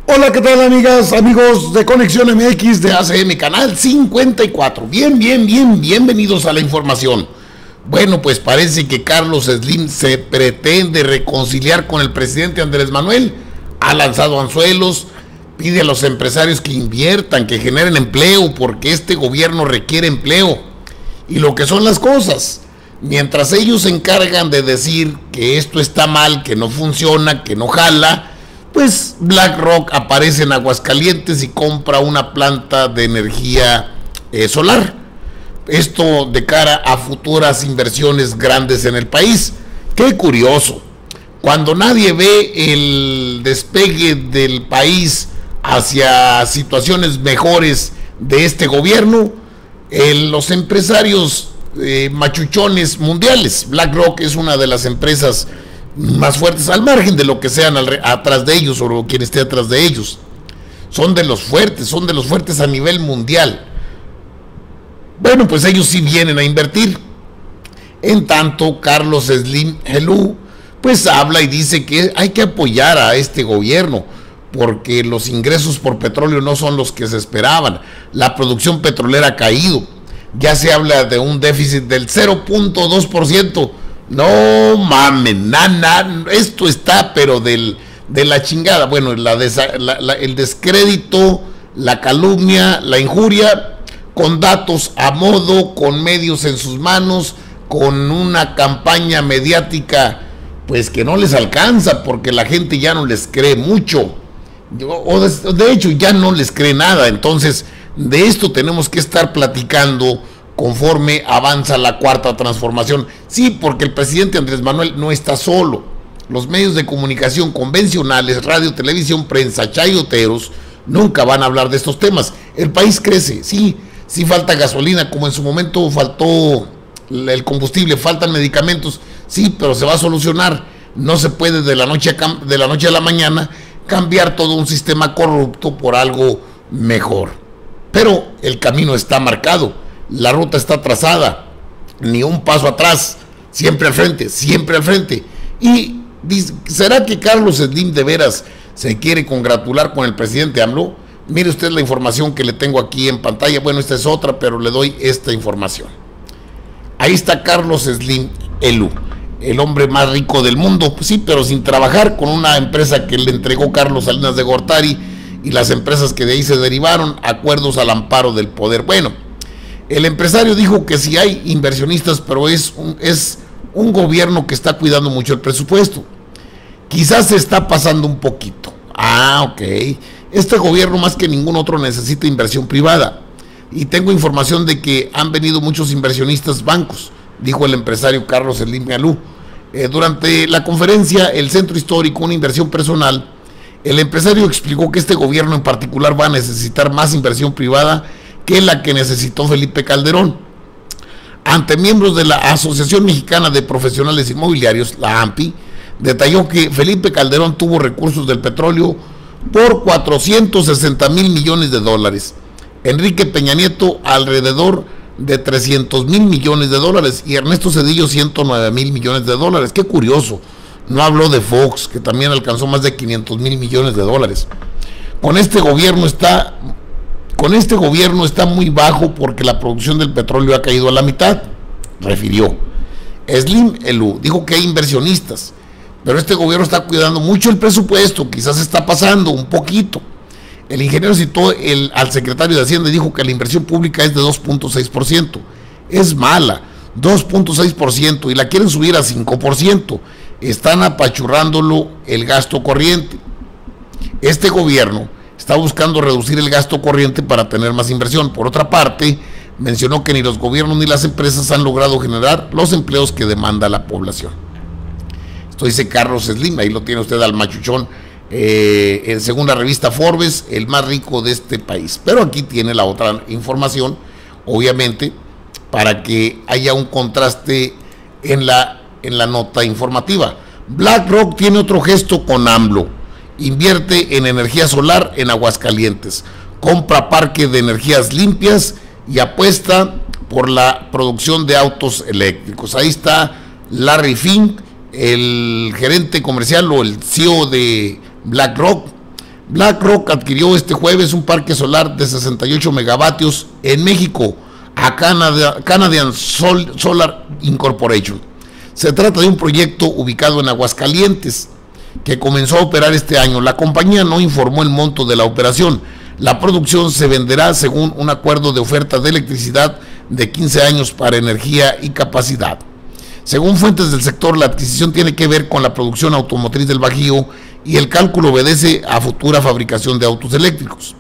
Hola, ¿qué tal, amigas, amigos de Conexión MX de ACM Canal 54? Bienvenidos a la información. Bueno, pues parece que Carlos Slim se pretende reconciliar con el presidente Andrés Manuel. Ha lanzado anzuelos, pide a los empresarios que inviertan, que generen empleo, porque este gobierno requiere empleo. Y lo que son las cosas, mientras ellos se encargan de decir que esto está mal, que no funciona, que no jala, pues BlackRock aparece en Aguascalientes y compra una planta de energía solar. Esto de cara a futuras inversiones grandes en el país. Qué curioso, cuando nadie ve el despegue del país hacia situaciones mejores de este gobierno, los empresarios machuchones mundiales, BlackRock es una de las empresas más fuertes, al margen de lo que sean atrás de ellos o quien esté atrás de ellos, son de los fuertes a nivel mundial. Bueno, pues ellos sí vienen a invertir. En tanto, Carlos Slim Helú pues habla y dice que hay que apoyar a este gobierno porque los ingresos por petróleo no son los que se esperaban, la producción petrolera ha caído, ya se habla de un déficit del 0.2%. No mames, esto está pero de la chingada. Bueno, el descrédito, la calumnia, la injuria, con datos a modo, con medios en sus manos, con una campaña mediática pues que no les alcanza porque la gente ya no les cree mucho, o de hecho ya no les cree nada. Entonces de esto tenemos que estar platicando conforme avanza la cuarta transformación. Sí, porque el presidente Andrés Manuel no está solo. Los medios de comunicación convencionales, radio, televisión, prensa, chayoteros, nunca van a hablar de estos temas. El país crece, sí falta gasolina, como en su momento faltó el combustible, faltan medicamentos, sí, pero se va a solucionar. No se puede de la noche a la mañana cambiar todo un sistema corrupto por algo mejor. Pero el camino está marcado. La ruta está trazada, ni un paso atrás, siempre al frente. Y ¿será que Carlos Slim de veras se quiere congratular con el presidente AMLO? Mire usted la información que le tengo aquí en pantalla. Bueno, esta es otra, pero le doy esta información. Ahí está Carlos Slim Helú, el hombre más rico del mundo, pues sí, pero sin trabajar, con una empresa que le entregó Carlos Salinas de Gortari y las empresas que de ahí se derivaron, acuerdos al amparo del poder. Bueno, el empresario dijo que sí hay inversionistas, pero es un gobierno que está cuidando mucho el presupuesto. Quizás se está pasando un poquito. Ok. Este gobierno más que ningún otro necesita inversión privada. Y tengo información de que han venido muchos inversionistas bancos, dijo el empresario Carlos Slim Helú. Durante la conferencia El Centro Histórico, una inversión personal, el empresario explicó que este gobierno en particular va a necesitar más inversión privada que la que necesitó Felipe Calderón. Ante miembros de la Asociación Mexicana de Profesionales Inmobiliarios, la AMPI, detalló que Felipe Calderón tuvo recursos del petróleo por 460,000 millones de dólares, Enrique Peña Nieto alrededor de 300,000 millones de dólares y Ernesto Zedillo 109,000 millones de dólares. Qué curioso, no habló de Fox, que también alcanzó más de 500,000 millones de dólares. Con este gobierno está muy bajo porque la producción del petróleo ha caído a la mitad, refirió. Slim Helú dijo que hay inversionistas, pero este gobierno está cuidando mucho el presupuesto, quizás está pasando un poquito. El ingeniero citó al secretario de Hacienda y dijo que la inversión pública es de 2.6%. Es mala, 2.6%, y la quieren subir a 5%. Están apachurrándolo el gasto corriente. Este gobierno está buscando reducir el gasto corriente para tener más inversión. Por otra parte, mencionó que ni los gobiernos ni las empresas han logrado generar los empleos que demanda la población. Esto dice Carlos Slim, ahí lo tiene usted al machuchón, según la revista Forbes, el más rico de este país. Pero aquí tiene la otra información, obviamente, para que haya un contraste en la nota informativa. BlackRock tiene otro gesto con AMLO. Invierte en energía solar en Aguascalientes, compra parque de energías limpias y apuesta por la producción de autos eléctricos. Ahí está Larry Fink, el gerente comercial o el CEO de BlackRock, BlackRock adquirió este jueves un parque solar de 68 megavatios en México a Canadian Solar Incorporation. Se trata de un proyecto ubicado en Aguascalientes que comenzó a operar este año. La compañía no informó el monto de la operación. La producción se venderá según un acuerdo de oferta de electricidad de 15 años para energía y capacidad. Según fuentes del sector, la adquisición tiene que ver con la producción automotriz del Bajío y el cálculo obedece a futura fabricación de autos eléctricos.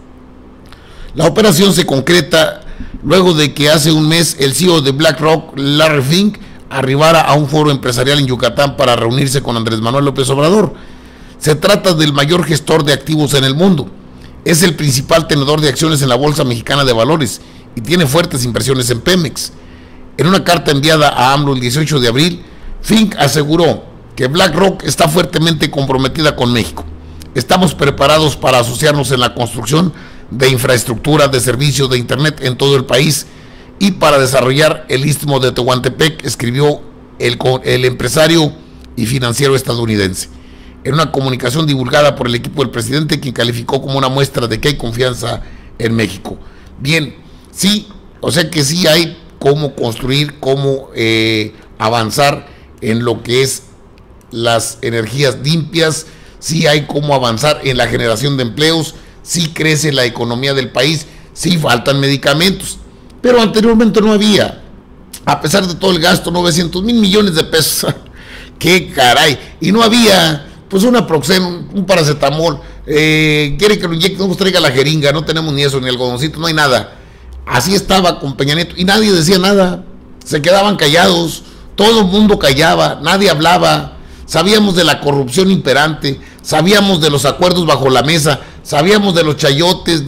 La operación se concreta luego de que hace un mes el CEO de BlackRock, Larry Fink, arribara a un foro empresarial en Yucatán para reunirse con Andrés Manuel López Obrador. Se trata del mayor gestor de activos en el mundo. Es el principal tenedor de acciones en la Bolsa Mexicana de Valores y tiene fuertes inversiones en Pemex. En una carta enviada a AMLO el 18 de abril, Fink aseguró que BlackRock está fuertemente comprometida con México. Estamos preparados para asociarnos en la construcción de infraestructura de servicios de Internet en todo el país y para desarrollar el istmo de Tehuantepec, escribió el empresario y financiero estadounidense en una comunicación divulgada por el equipo del presidente, quien calificó como una muestra de que hay confianza en México. Bien, sí, o sea que sí hay cómo construir, cómo avanzar en lo que es las energías limpias, sí hay cómo avanzar en la generación de empleos, sí crece la economía del país, sí faltan medicamentos, pero anteriormente no había, a pesar de todo el gasto, 900 mil millones de pesos, qué caray, y no había pues una Proxen, un paracetamol, quiere que lo inyecte, no nos traiga la jeringa, no tenemos ni eso, ni algodoncito, no hay nada. Así estaba con Peña Nieto y nadie decía nada, se quedaban callados, todo el mundo callaba, nadie hablaba, sabíamos de la corrupción imperante, sabíamos de los acuerdos bajo la mesa, sabíamos de los chayotes,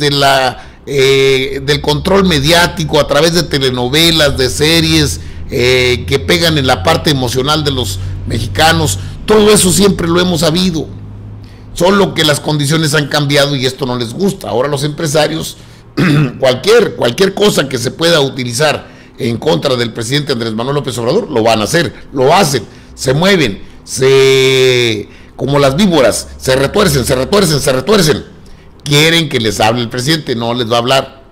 del control mediático a través de telenovelas, de series que pegan en la parte emocional de los mexicanos. Todo eso siempre lo hemos sabido, solo que las condiciones han cambiado y esto no les gusta. Ahora los empresarios, cualquier cosa que se pueda utilizar en contra del presidente Andrés Manuel López Obrador, lo van a hacer, lo hacen, se mueven, como las víboras, se retuercen, se retuercen, se retuercen. Quieren que les hable el presidente, no les va a hablar.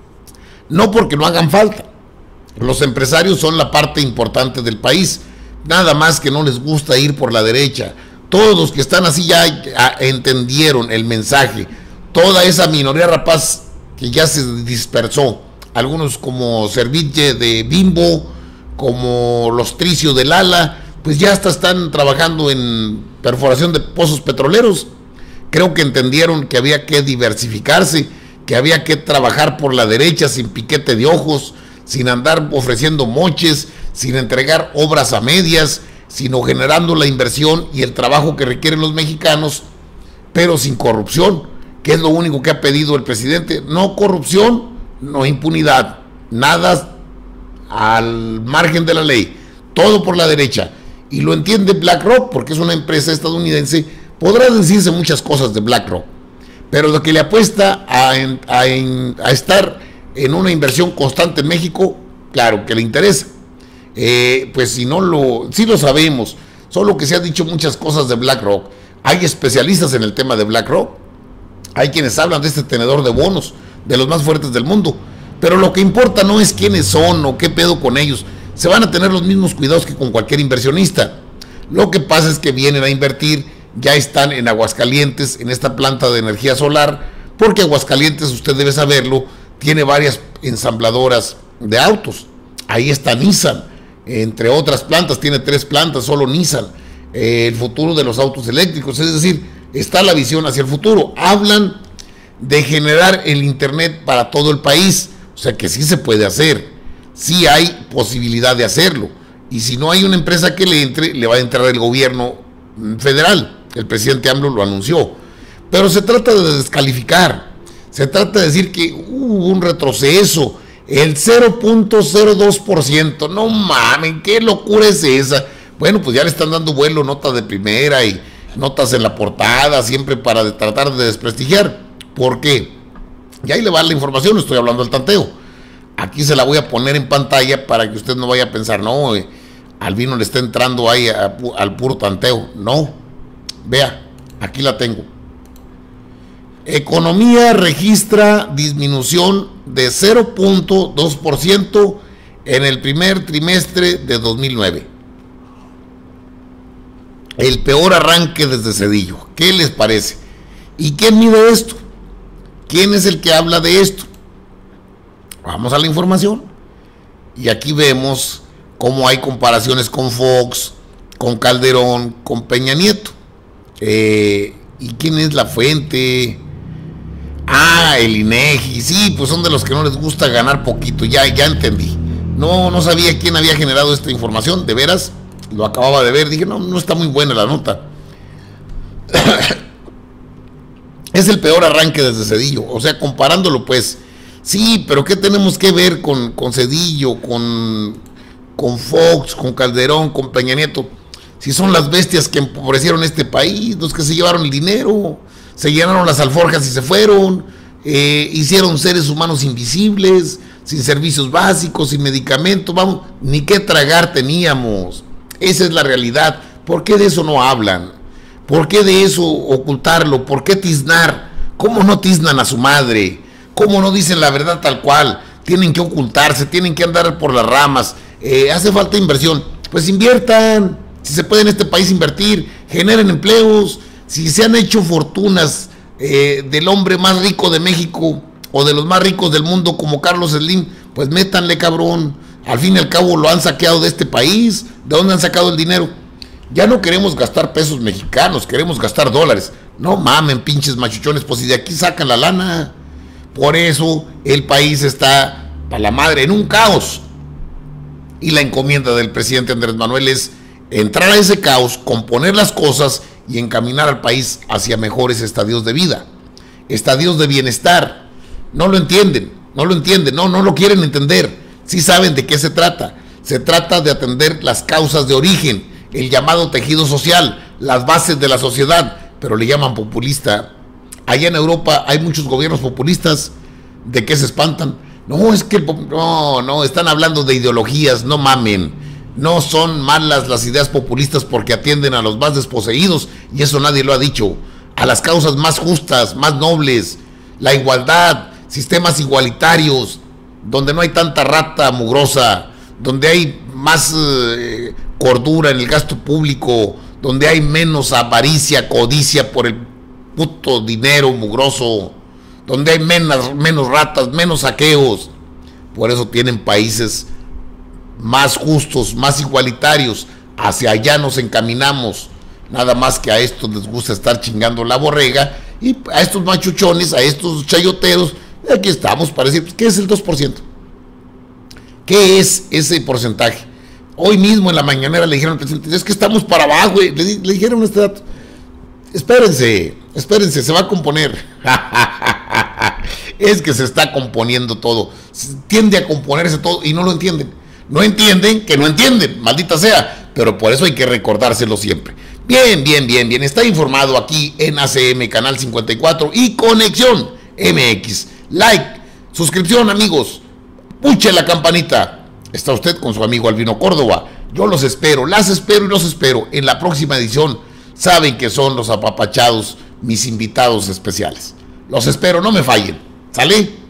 No porque no hagan falta. Los empresarios son la parte importante del país, nada más que no les gusta ir por la derecha. Todos los que están así ya entendieron el mensaje. Toda esa minoría rapaz que ya se dispersó, algunos como Serville de Bimbo, como los Tricio del Ala, pues ya hasta están trabajando en perforación de pozos petroleros. Creo que entendieron que había que diversificarse, que había que trabajar por la derecha sin piquete de ojos, sin andar ofreciendo moches, sin entregar obras a medias, sino generando la inversión y el trabajo que requieren los mexicanos, pero sin corrupción, que es lo único que ha pedido el presidente. No corrupción, no impunidad, nada al margen de la ley, todo por la derecha. Y lo entiende BlackRock porque es una empresa estadounidense. Podrá decirse muchas cosas de BlackRock, pero lo que le apuesta a estar en una inversión constante en México, claro que le interesa. Pues si no sí lo sabemos, solo que se han dicho muchas cosas de BlackRock. Hay especialistas en el tema de BlackRock, hay quienes hablan de este tenedor de bonos, de los más fuertes del mundo, pero lo que importa no es quiénes son o qué pedo con ellos. Se van a tener los mismos cuidados que con cualquier inversionista. Lo que pasa es que vienen a invertir, ya están en Aguascalientes, en esta planta de energía solar, porque Aguascalientes, usted debe saberlo, tiene varias ensambladoras de autos. Ahí está Nissan, entre otras plantas, tiene 3 plantas, solo Nissan. El futuro de los autos eléctricos, es decir, está la visión hacia el futuro. Hablan de generar el internet para todo el país, o sea que sí se puede hacer, sí hay posibilidad de hacerlo, y si no hay una empresa que le entre, le va a entrar el gobierno federal. El presidente AMLO lo anunció, pero se trata de descalificar, se trata de decir que hubo un retroceso, el 0.02%, no mamen, qué locura es esa. Bueno, pues ya le están dando vuelo, notas de primera y notas en la portada, siempre para tratar de desprestigiar. ¿Por qué? Y ahí le va la información, estoy hablando del tanteo. Aquí se la voy a poner en pantalla para que usted no vaya a pensar, no, Albino le está entrando ahí al puro tanteo. No, vea, aquí la tengo. Economía registra disminución de 0.2% en el primer trimestre de 2009. El peor arranque desde Zedillo. ¿Qué les parece? ¿Y quién mide esto? ¿Quién es el que habla de esto? Vamos a la información. Y aquí vemos cómo hay comparaciones con Fox, con Calderón, con Peña Nieto. ¿Y quién es la fuente? Ah, el INEGI. Sí, pues son de los que no les gusta ganar poquito. Ya entendí. No sabía quién había generado esta información. De veras, lo acababa de ver. Dije, no está muy buena la nota. Es el peor arranque desde Zedillo. O sea, comparándolo, pues. Sí, pero ¿qué tenemos que ver con Zedillo, con Fox, con Calderón, con Peña Nieto? Si son las bestias que empobrecieron este país, los que se llevaron el dinero, se llenaron las alforjas y se fueron, hicieron seres humanos invisibles, sin servicios básicos, sin medicamentos, vamos, ni qué tragar teníamos. Esa es la realidad. ¿Por qué de eso no hablan? ¿Por qué de eso ocultarlo? ¿Por qué tiznar? ¿Cómo no tiznan a su madre? ¿Cómo no dicen la verdad tal cual? Tienen que ocultarse, tienen que andar por las ramas. Hace falta inversión. Pues inviertan. Si se puede en este país invertir, generen empleos. Si se han hecho fortunas del hombre más rico de México o de los más ricos del mundo como Carlos Slim, pues métanle, cabrón. Al fin y al cabo lo han saqueado de este país. ¿De dónde han sacado el dinero? Ya no queremos gastar pesos mexicanos, queremos gastar dólares. No mamen, pinches machuchones, pues si de aquí sacan la lana. Por eso el país está para la madre en un caos. Y la encomienda del presidente Andrés Manuel es entrar a ese caos, componer las cosas y encaminar al país hacia mejores estadios de vida, estadios de bienestar. No lo entienden, no lo quieren entender. Sí saben de qué se trata. Se trata de atender las causas de origen, el llamado tejido social, las bases de la sociedad, pero le llaman populista. Allá en Europa hay muchos gobiernos populistas. ¿De qué se espantan? No, es que están hablando de ideologías, no mamen. No son malas las ideas populistas porque atienden a los más desposeídos, y eso nadie lo ha dicho, a las causas más justas, más nobles, la igualdad, sistemas igualitarios, donde no hay tanta rata mugrosa, donde hay más cordura en el gasto público, donde hay menos avaricia, codicia por el puto dinero mugroso, donde hay menos ratas, menos saqueos. Por eso tienen países más justos, más igualitarios. Hacia allá nos encaminamos. Nada más que a estos les gusta estar chingando la borrega, y a estos machuchones, a estos chayoteros, aquí estamos para decir, pues, ¿qué es el 2%? ¿Qué es ese porcentaje? Hoy mismo en la mañanera le dijeron al presidente, es que estamos para abajo, le dijeron este dato. Espérense, se va a componer. Es que se está componiendo todo, tiende a componerse todo y no lo entienden. No entienden que no entienden, maldita sea, pero por eso hay que recordárselo siempre. Bien, está informado aquí en ACM Canal 54 y Conexión MX. Like, suscripción, amigos, puche la campanita. Está usted con su amigo Albino Córdoba. Yo los espero, las espero y los espero en la próxima edición. Saben que son los apapachados mis invitados especiales. Los espero, no me fallen. ¿Sale?